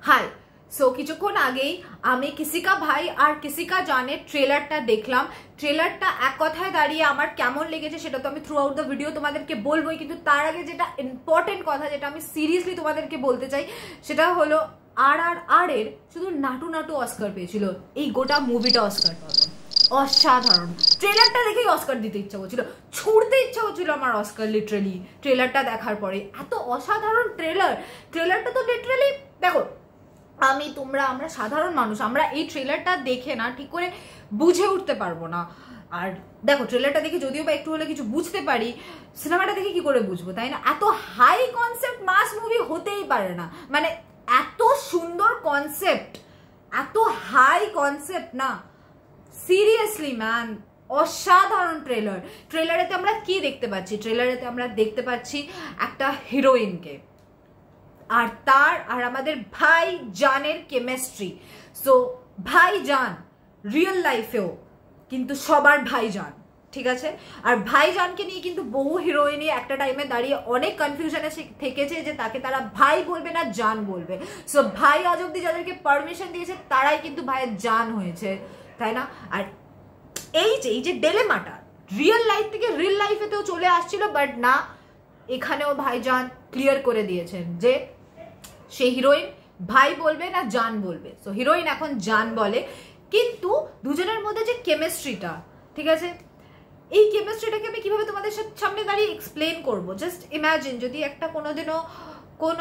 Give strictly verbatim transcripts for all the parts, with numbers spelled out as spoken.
High so কিছুক্ষণ আগেই আমি কিসি কা ভাই আর কিসি কা জানে ট্রেলারটা দেখলাম। ট্রেলারটা এক কথায় দাঁড়িয়ে আমার কেমন লেগেছে সেটা তো আমি থ্রু আউট দ্য ভিডিও তোমাদেরকে বলবোই, কিন্তু তার আগে যেটা ইম্পর্টেন্ট কথা যেটা আমি সিরিয়াসলি তোমাদেরকে বলতে চাই সেটা হলো আর আর আর এর শুধু নাটু নাটু অস্কার পেয়েছিল, এই গোটা মুভিটা অস্কার পাবে। অসাধারণ। ট্রেলারটা দেখেই অস্কার দিতে ইচ্ছা করছিল, ছুড়তে ইচ্ছা করছিল আমার অস্কার লিটারালি ট্রেলারটা দেখার পরে। এত অসাধারণ ট্রেলার। ট্রেলারটা তো লিটারালি দেখো, আমি তোমরা আমরা সাধারণ মানুষ, আমরা এই ট্রেলারটা দেখে না ঠিক করে বুঝে উঠতে পারবো না। আর দেখো ট্রেলারটা দেখে যদিও বা একটু হলে কিছু বুঝতে পারি, সিনেমাটা দেখে কি করে বুঝবো, তাই না? এত হাই কনসেপ্ট মাস মুভি হতেই পারে না, মানে এত সুন্দর কনসেপ্ট, এত হাই কনসেপ্ট না, সিরিয়াসলি ম্যান অসাধারণ ট্রেলার। ট্রেলারেতে আমরা কি দেখতে পাচ্ছি? ট্রেলারেতে আমরা দেখতে পাচ্ছি একটা হিরোইনকে আর তার আর আমাদের ভাই জানের কেমিস্ট্রি। সো ভাই জান রিয়েল লাইফেও কিন্তু সবার ভাই জান, ঠিক আছে? আর ভাই জানকে নিয়ে কিন্তু বহু হিরোইনই একটা টাইমে দাঁড়িয়ে অনেক কনফিউশনে থেকেছে যে তাকে তারা ভাই বলবে না জান বলবে। সো ভাই আজ অব্দি যাদেরকে পারমিশন দিয়েছে তারাই কিন্তু ভাইয়ের জান হয়েছে, তাই না? আর এই যে এই যে ডেলেমাটা রিয়েল লাইফ থেকে রিয়েল লাইফেতেও চলে আসছিল, বাট না, এখানেও ভাইজান ক্লিয়ার করে দিয়েছেন যে সে হিরোইন ভাই বলবে না জান বলবে। সো হিরোইন এখন জান বলে, কিন্তু দুজনের মধ্যে যে কেমিস্ট্রিটা, ঠিক আছে, এই কেমিস্ট্রিটাকে আমি কিভাবে তোমাদের সামনে দাঁড়িয়ে এক্সপ্লেন করবো? জাস্ট ইমাজিন যদি একটা কোনোদিনও কোনো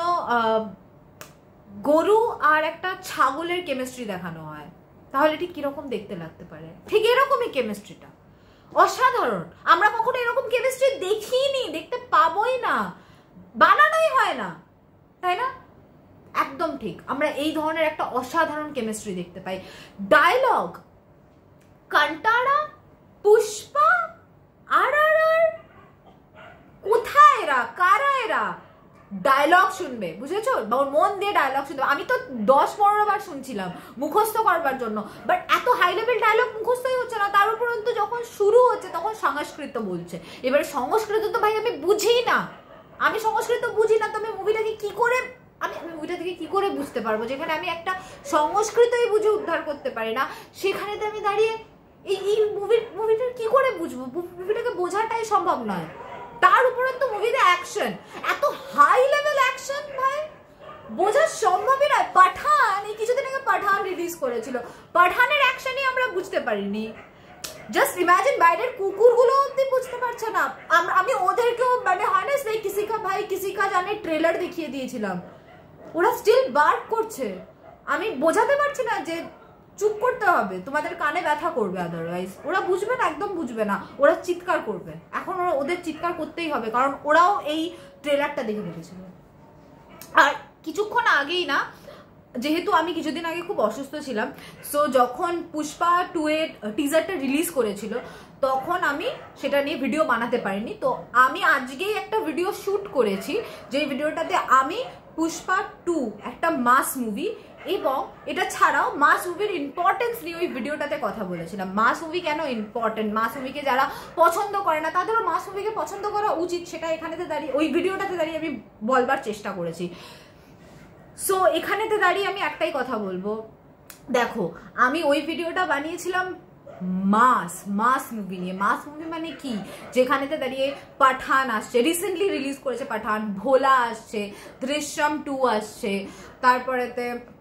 গরু আর একটা ছাগলের কেমিস্ট্রি দেখানো হয়, তাহলে ঠিক কিরকম দেখতে লাগতে পারে? ঠিক এরকমই কেমিস্ট্রিটা, অসাধারণ। আমরা কখনো এরকম কেমিস্ট্রি দেখিনি, দেখতে পাবোই না, বানানোই হয় না, তাই না? একদম ঠিক, আমরা এই ধরনের একটা অসাধারণ কেমিস্ট্রি দেখতে পাই। Dialogue, Kantara, Pushpa, R R R, কোথায় এরা, কারা এরা? ডায়লগ শুনবে, বুঝেছো? মন দিয়ে ডায়লগ শুনবে। আমি তো দশ পনেরো বার শুনছিলাম মুখস্থ করবার জন্য, বাট এত হাই লেভেল ডায়লগ মুখস্থই হচ্ছে না। তার উপরন্তু যখন শুরু হচ্ছে তখন সংস্কৃত বলছে। এবার সংস্কৃত তো ভাই আমি বুঝি না, আমি সংস্কৃত বুঝি না, তো আমি মুভিটাকে কি করে আমি আমি মুভিটা থেকে কি করে বুঝতে পারবো? যেখানে আমি একটা সংস্কৃতই বুঝে উদ্ধার করতে পারি না, সেখানে তো আমি দাঁড়িয়ে এই এই মুভি মুভিটা কি করে বুঝবো? মুভিটাকে বোঝাটাই সম্ভব নয়। তার উপরে তো মুভিতে অ্যাকশন, এত হাই লেভেল অ্যাকশন ভাই বোঝা সম্ভবই নয়। পাঠান, এই কিছুদিন আগে পাঠান রিলিজ করেছিল, পাঠানের অ্যাকশনই আমরা বুঝতে পারিনি। জাস্ট ইমাজিন বাইরের কুকুরগুলো অব্দি বুঝতে পারছে না। আমি ওদেরকেও মানে হয় না সেই কিসি কা ভাই কিসি কা জানে ট্রেলার দেখিয়ে দিয়েছিলাম, ওরা স্টিল বার্ক করছে। আমি বোঝাতে পারছি না যে চুপ করতে হবে, তোমাদের কানে ব্যথা করবে, আদারওয়াইজ ওরা বুঝবে না, একদম বুঝবে না, ওরা চিৎকার করবে। এখন ওরা ওদের চিৎকার করতেই হবে, কারণ ওরাও এই ট্রেলারটা দেখে ফেলেছিল। আর কিছুক্ষণ আগেই না, যেহেতু আমি কিছুদিন আগে খুব অসুস্থ ছিলাম, সো যখন পুষ্পা টু এর টিজারটা রিলিজ করেছিল তখন আমি সেটা নিয়ে ভিডিও বানাতে পারিনি। তো আমি আজকেই একটা ভিডিও শ্যুট করেছি, যে ভিডিওটাতে আমি পুষ্পা টু একটা মাস মুভি এবং এটা ছাড়াও মাস মুভির ইম্পর্টেন্স নিয়ে ওই ভিডিওটাতে কথা বলেছিলাম। মাস মুভি কেন ইম্পর্টেন্ট, মাস মুভিকে যারা পছন্দ করে না তাদেরও মাস মুভিকে পছন্দ করা উচিত, সেটা এখানেতে দাঁড়িয়ে ওই ভিডিওটাতে দাঁড়িয়ে আমি বলবার চেষ্টা করেছি। সো এখানেতে দাঁড়িয়ে আমি একটাই কথা বলবো, দেখো আমি ওই ভিডিওটা বানিয়েছিলাম মাস মাস মুভি নিয়ে। মাস মুভি মানে কি? যেখানেতে দাঁড়িয়ে পাঠান আসছে, রিসেন্টলি রিলিজ করেছে পাঠান, ভোলা আসছে, দৃশ্যম টু আসছে, তারপরেতে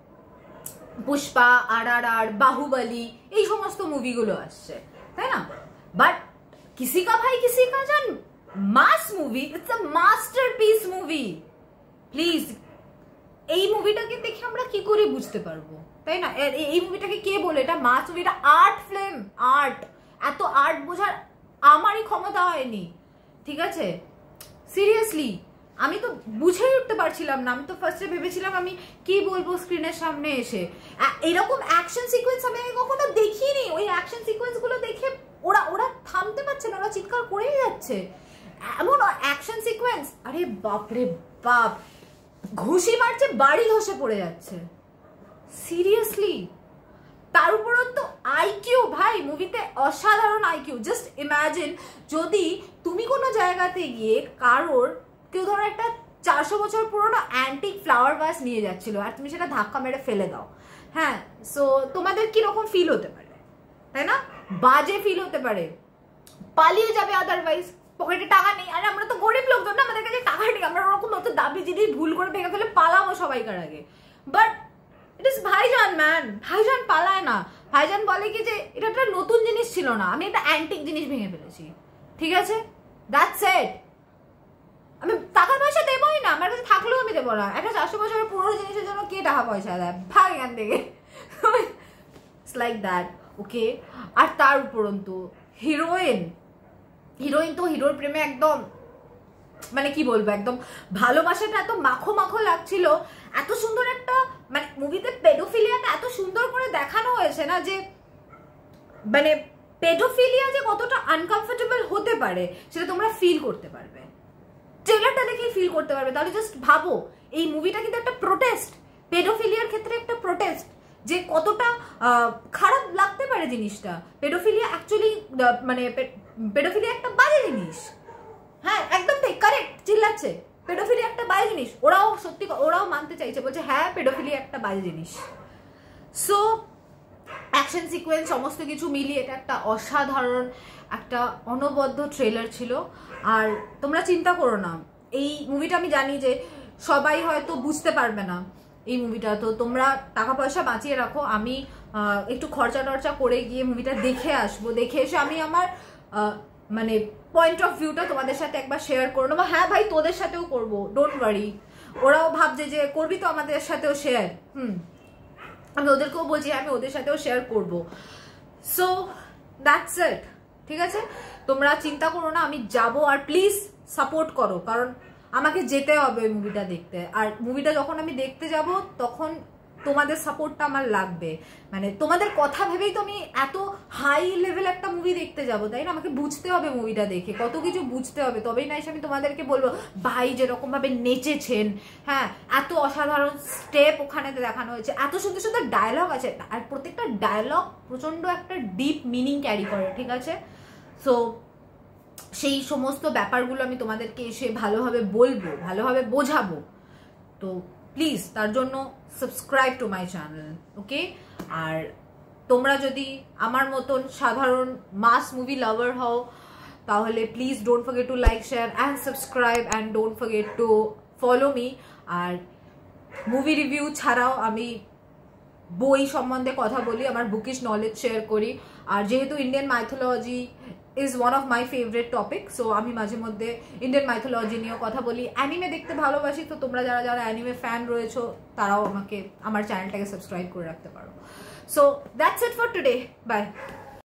পুষ্পা, আর আর আর, বাহুবলী, এই সমস্ত মুভিগুলো আসছে, তাই না? বাট কিসি কা ভাই Kisi Ka Jaan mass movie, it's a masterpiece movie. Please এই মুভিটাকে দেখে আমরা কি করে বুঝতে পারবো, তাই না? এই মুভিটাকে কে বলে এটা মাস মুভি? এটা আর্ট ফিল্ম, আর্ট। এত আর্ট বোঝার আমারই ক্ষমতা হয়নি, ঠিক আছে? সিরিয়াসলি আমি তো বুঝেই উঠতে পারছিলাম না। আমি তো ফার্স্টে ভেবেছিলাম আমি কি বলবো স্ক্রিনের সামনে এসে। এরকম অ্যাকশন সিকোয়েন্স আমি কখনো দেখিনি। ওই অ্যাকশন সিকোয়েন্স গুলো দেখে ওরা ওরা থামতে পারছে না, ওরা চিৎকার করেই যাচ্ছে, এমন অ্যাকশন সিকোয়েন্স। আরে বাপরে বাপ, ঘুষি মারছে, বাড়ি ধসে পড়ে যাচ্ছে, সিরিয়াসলি। তার উপরও তো আইকিউ ভাই, মুভিতে অসাধারণ আইকিউ। জাস্ট ইমাজিন যদি তুমি কোনো জায়গাতে গিয়ে কারোর কেউ ধরো একটা চারশো বছর পুরনো অ্যান্টিক ফ্লাওয়ার ভাস নিয়ে যাচ্ছিল আর তুমি সেটা ধাক্কা মেরে ফেলে দাও। হ্যাঁ, সো তোমাদের কিরকম ফিল হতে পারে, তাই না? বাজে ফিল হতে পারে, পালিয়ে যাবে আদারওয়াইজ, পকেটে টাকা নেই। আর আমরা তো গরিব লোকজন না, আমাদের কাছে টাকা নেই, আমরা ওরকম অত দাবি জিনিস ভুল করে ভেঙে ফেলে পালাবো সবাইকার আগে। বাট ইট ইস ভাইজান ম্যান, ভাইজান পালায় না। ভাইজান বলে কি যে এটা একটা নতুন জিনিস ছিল না, আমি একটা অ্যান্টিক জিনিস ভেঙে ফেলেছি, ঠিক আছে, দ্যাটস ইট। আমি টাকা পয়সা দেবোই না, আমার কাছে থাকলেও আমি দেবো না। একটা চারশো বছরের পুরো জিনিসের জন্য কে টাকা পয়সা দেয়? ভাগ এখান থেকে। It's like that, okay. আর তার উপরন্তু হিরোইন, হিরোইন তো হিরোর প্রেমে একদম মানে কি বলবো, একদম ভালোবাসাটা এত মাখো মাখো লাগছিল। এত সুন্দর একটা মানে মুভিতে পেডোফিলিয়াটা এত সুন্দর করে দেখানো হয়েছে না, যে মানে পেডোফিলিয়া যে কতটা আনকমফোর্টেবল হতে পারে সেটা তোমরা ফিল করতে পারবে, ট্রেলারটা দেখেই ফিল করতে পারবে। তাহলে জাস্ট ভাবো, এই মুভিটা কিন্তু একটা প্রোটেস্ট, পেডোফিলিয়ার ক্ষেত্রে একটা প্রোটেস্ট, যে কতটা খারাপ লাগতে পারে জিনিসটা। পেডোফিলিয়া অ্যাকচুয়ালি মানে পেডোফিলিয়া একটা বাজে জিনিস। হ্যাঁ, একদম ঠিক, কারেক্ট, চিল্লাচ্ছে, পেডোফিলিয়া একটা বাজে জিনিস। ওরাও সত্যি, ওরাও মানতে চাইছে, বলছে হ্যাঁ পেডোফিলিয়া একটা বাজে জিনিস। সো অ্যাকশন সিকোয়েন্স সমস্ত কিছু মিলিয়ে এটা একটা অসাধারণ একটা অনবদ্য ট্রেলার ছিল। আর তোমরা চিন্তা করো না, এই মুভিটা আমি জানি যে সবাই হয়তো বুঝতে পারবে না এই মুভিটা, তো তোমরা টাকা পয়সা বাঁচিয়ে রাখো, আমি একটু খরচা টরচা করে গিয়ে মুভিটা দেখে আসবো, দেখে এসে আমি আমার মানে পয়েন্ট অফ ভিউটা তোমাদের সাথে একবার শেয়ার করে নেবো। হ্যাঁ ভাই, তোদের সাথেও করবো, ডোন্ট ওয়ারি। ওরাও ভাবছে যে করবি তো আমাদের সাথেও শেয়ার, হুম, আমি ওদেরকেও বলছি আমি ওদের সাথেও শেয়ার করবো। সো দ্যাটস ইট, ঠিক আছে? তোমরা চিন্তা করো না, আমি যাবো। আর প্লিজ সাপোর্ট করো, কারণ আমাকে যেতে হবে মুভিটা দেখতে। আর মুভিটা যখন আমি দেখতে যাব তখন তোমাদের সাপোর্টটা আমার লাগবে। মানে তোমাদের কথা ভেবেই তো আমি এত হাই লেভেল একটা মুভি দেখতে যাব, তাই না? আমাকে বুঝতে হবে মুভিটা দেখে, কত কিছু বুঝতে হবে, তবেই না এসে আমি তোমাদেরকে বলবো ভাই যেরকম ভাবে নেচেছেন, হ্যাঁ এত অসাধারণ স্টেপ ওখানে দেখানো হয়েছে, এত সুন্দর সুন্দর ডায়লগ আছে, আর প্রত্যেকটা ডায়লগ প্রচন্ড একটা ডিপ মিনিং ক্যারি করে, ঠিক আছে? সো সেই সমস্ত ব্যাপারগুলো আমি তোমাদেরকে এসে ভালোভাবে বলবো, ভালোভাবে বোঝাবো। তো প্লিজ তার জন্য subscribe to my channel, okay? আর তোমরা যদি আমার মতন সাধারণ মাস মুভি লাভার হও তাহলে please don't forget to like, share and subscribe and don't forget to follow me. আর মুভি রিভিউ ছাড়াও আমি বই সম্বন্ধে কথা বলি, আমার বুকিশ নলেজ শেয়ার করি। আর যেহেতু Indian mythology is one of my favourite topic, so আমি মাঝে মধ্যে ইন্ডিয়ান মাইথোলজি নিয়েও কথা বলি। অ্যানিমে দেখতে ভালোবাসি, তো তোমরা যারা যারা অ্যানিমে ফ্যান রয়েছো তারাও আমাকে আমার চ্যানেলটাকে সাবস্ক্রাইব করে রাখতে পারো। So that's it for today, by.